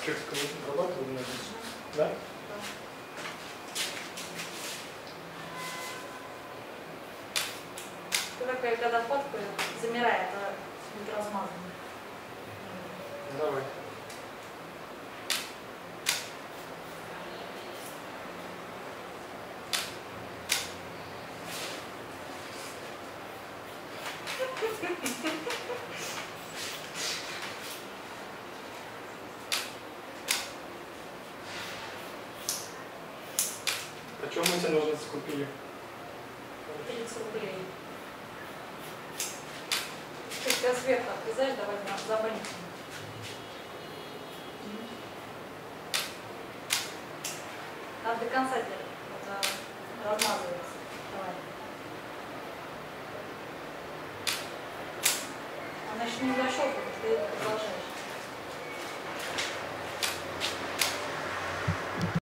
Шрифтиком обрабатывали на здесь? Да? Только когда фоткаю, замирает, а будет размазано. Давай. Почем мы эти ножницы купили? 30 рублей. Ты тебя сверху отрезаешь, давай за маленьким. Надо до конца делать, это размазывается. Давай. Она еще не дошел, ты продолжаешь.